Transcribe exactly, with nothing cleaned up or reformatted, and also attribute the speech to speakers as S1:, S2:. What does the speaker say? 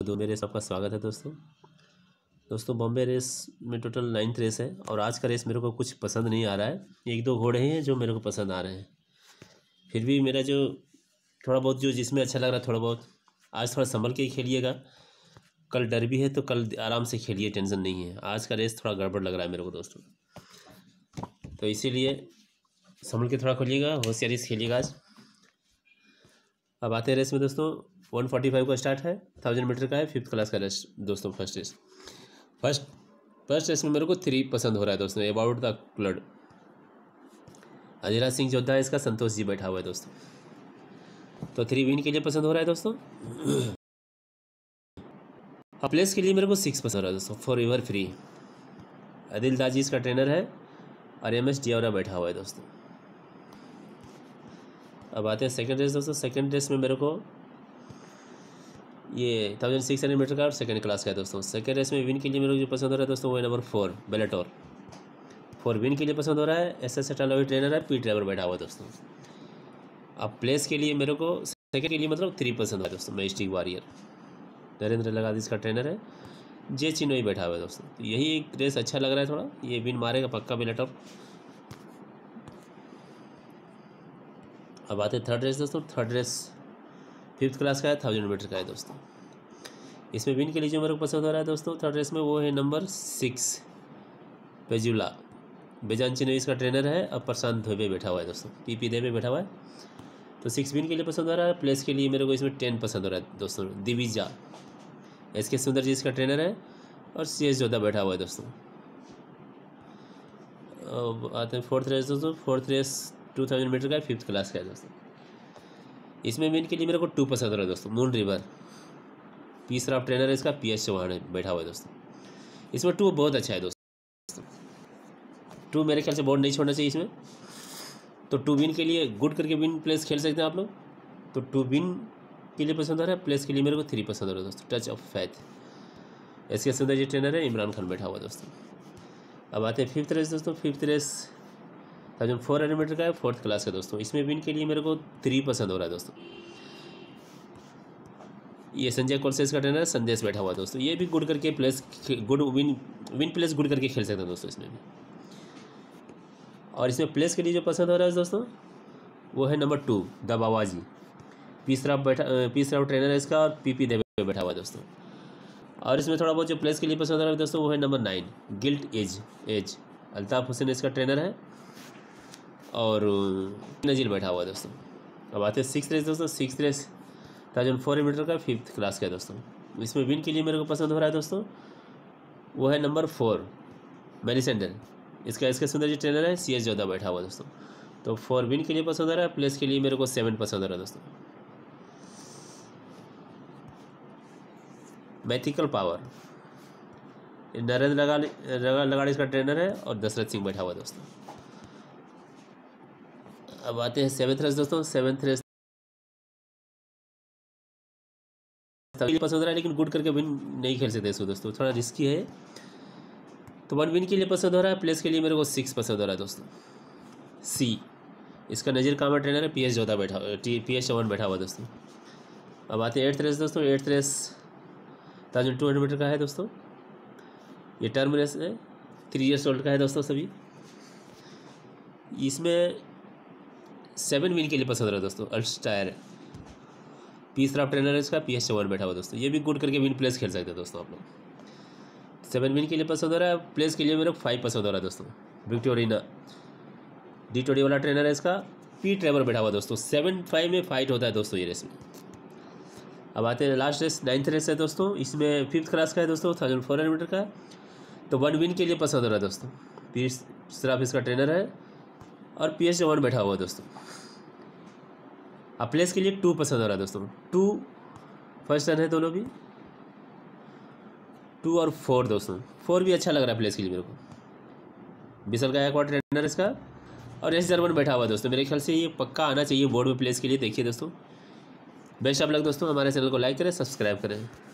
S1: दो मेरे सबका स्वागत है दोस्तों दोस्तों बॉम्बे रेस में टोटल नाइन्थ रेस है और आज का रेस मेरे को कुछ पसंद नहीं आ रहा है। एक दो घोड़े हैं जो मेरे को पसंद आ रहे हैं, फिर भी मेरा जो थोड़ा बहुत जो जिसमें अच्छा लग रहा है थोड़ा बहुत आज थोड़ा संभल के ही खेलिएगा। कल डर्बी है तो कल आराम से खेलिए, टेंशन नहीं है। आज का रेस थोड़ा गड़बड़ लग रहा है मेरे को दोस्तों, तो इसीलिए संभल के थोड़ा खेलिएगा, होशियारी से खेलिएगा आज। अब आते हैं रेस में दोस्तों। वन फोर्टी फाइव का स्टार्ट है, थाउजेंड मीटर का है, फिफ्थ क्लास का रेस दोस्तों। First race first first race में मेरे को थ्री पसंद हो रहा है दोस्तों, about the cloud. Ajiraj Singh Jodha है इसका, संतोष जी बैठा हुआ है दोस्तों, तो थ्री विन के लिए पसंद हो रहा है दोस्तों। अब प्लेस के लिए मेरे को सिक्स पसंद हो रहा है दोस्तों, फॉर एवर फ्री। आदिल दाजी इसका ट्रेनर है और एम एस डियावरा बैठा हुआ है दोस्तों। अब आते हैं सेकंड रेस दोस्तों। सेकंड रेस में मेरे को ये थाउजेंड सिक्स हंड्रेड मीटर का और सेकंड क्लास का है दोस्तों। सेकंड रेस में विन के लिए मेरे को जो पसंद हो रहा है दोस्तों वो है number four Bellator. Four win के लिए पसंद हो रहा है। एस एस अटालोई ट्रेनर है, पी ड्राइवर बैठा हुआ है दोस्तों। अब प्लेस के लिए मेरे को सेकंड के लिए मतलब थ्री पसंद है दोस्तों, मैजिस्टिक वॉरियर। नरेंद्र लगादी इसका ट्रेनर है, जे चिनोई बैठा हुआ है दोस्तों। तो यही एक रेस अच्छा लग रहा है थोड़ा, ये विन मारेगा पक्का बेलेटोर। अब आते हैं थर्ड रेस दोस्तों। थर्ड रेस फिफ्थ क्लास का है, थाउजेंड मीटर का है दोस्तों। इसमें विन के लिए जो मेरे को पसंद हो रहा है दोस्तों थर्ड रेस में वो है नंबर सिक्स पेजुला। बेजान चिनोई इसका ट्रेनर है और प्रशांत धोबे बैठा हुआ है दोस्तों, पी पी देवे बैठा हुआ है। तो सिक्स विन के लिए पसंद हो रहा है। प्लेस के लिए मेरे को इसमें टेन पसंद हो रहा है दोस्तों, दिविजा। एस के सुंदर जी इसका ट्रेनर है और सी एस जोधा बैठा हुआ है दोस्तों। अब आते हैं फोर्थ रेस दोस्तों। Fourth race two thousand metre का है, फिफ्थ क्लास का है दोस्तों। इसमें विन के लिए मेरे को टू पसंद हो रहा है दोस्तों, moon river. P Shroff trainer है इसका, पी एस चौहान है बैठा हुआ है दोस्तों। इसमें टू बहुत अच्छा है दोस्तों, टू मेरे ख्याल से बोर्ड नहीं छोड़ना चाहिए इसमें। तो टू विन के लिए गुड करके विन प्लेस खेल सकते हैं आप लोग। तो टू विन के लिए पसंद आ रहा है। प्लेस के लिए मेरे को थ्री पसंद हो रहा है दोस्तों, टच ऑफ फैथ। एस के सुंदर जी ट्रेनर है, इमरान खान बैठा हुआ है दोस्तों। अब आते हैं फिफ्थ रेस दोस्तों। Fifth race thousand four hundred metre का है, फोर्थ क्लास का दोस्तों। इसमें विन के लिए मेरे को थ्री पसंद हो रहा है दोस्तों। ये संजय कोलसेस का ट्रेनर है, संदेश बैठा हुआ है दोस्तों। ये भी गुड करके place good win win place good करके खेल सकते हैं दोस्तों इसमें भी। और इसमें प्लेस के लिए जो पसंद हो रहा है दोस्तों वो है number two the Bawaji. P Shroff बैठा पी श्राफ ट्रेनर है इसका और पी पी देवे बैठा हुआ है दोस्तों। और इसमें थोड़ा बहुत जो प्लेस के लिए पसंद हो रहा है दोस्तों वो है number nine gilt edge edge Altaf Hussain इसका ट्रेनर है और नजीर बैठा हुआ है दोस्तों। अब आते हैं सिक्स रेस दोस्तों। Six race thousand four metre का फिफ्थ क्लास का है दोस्तों। इसमें विन के लिए मेरे को पसंद हो रहा है दोस्तों वो है नंबर फोर मेलिसेंडर। इसका इसके सुंदर जी ट्रेनर है, सी एस जोधा बैठा हुआ है दोस्तों। तो फोर विन के लिए पसंद हो रहा है। प्लेस के लिए मेरे को सेवन पसंद हो रहा है दोस्तों। मैथिकल पावर, नरेंद्र लगाड़ी लगाड़ी इसका ट्रेनर है और दशरथ सिंह बैठा हुआ है दोस्तों। अब आते हैं सेवन्थ रेस दोस्तों। सेवन्थ रेस पसंद हो रहा है लेकिन गुड करके विन नहीं खेल सकते इसको दोस्तों, थोड़ा रिस्की है। तो वन विन के लिए पसंद हो रहा है। प्लेस के लिए मेरे को सिक्स पसंद हो रहा है दोस्तों, सी। इसका नज़ीर कामर ट्रेनर है, पी एस जोधा बैठा टी पी एस चौहान बैठा हुआ दोस्तों। अब आते हैं एट्थ रेस दोस्तों। Eighth race thousand two hundred metre का है दोस्तों। ये टर्म रेस है, थ्री ईयर्स ओल्ड का है दोस्तों सभी। इसमें सेवन विन के लिए पसंद हो रहा है दोस्तों, अल्स्टायर। पी श्राफ ट्रेनर है इसका, पी एस चौहान बैठा हुआ दोस्तों। ये भी गुड करके विन प्लेस खेल सकते हैं दोस्तों आप लोग। सेवन विन के लिए पसंद हो रहा है। प्लेस के लिए मेरे को फाइव पसंद हो रहा है दोस्तों, विक्टोरिना। डी ट्वेंटी वाला ट्रेनर है इसका, पी ड्राइवर बैठा हुआ दोस्तों। सेवन फाइव में फाइट होता है दोस्तों ये रेस में। अब आते हैं लास्ट रेस, नाइन्थ रेस है दोस्तों। इसमें फिफ्थ क्लास का है दोस्तों, थाउजेंड फोर हंड्रेड मीटर का। तो वन विन के लिए पसंद हो रहा है दोस्तों, पी श्राफ इसका ट्रेनर है और पी एस चौहान बैठा हुआ है दोस्तों। अब प्लेस के लिए टू पसंद हो रहा है दोस्तों, टू फर्स्ट रन है दोनों भी, टू और फोर दोस्तों। फोर भी अच्छा लग रहा है प्लेस के लिए मेरे को। बिसल का एक और ट्रेनर इसका और एस जर्मन बैठा हुआ है दोस्तों। मेरे ख्याल से ये पक्का आना चाहिए बोर्ड में प्लेस के लिए। देखिए दोस्तों, बेस्ट ऑफ लक दोस्तों। हमारे चैनल को लाइक करें, सब्सक्राइब करें।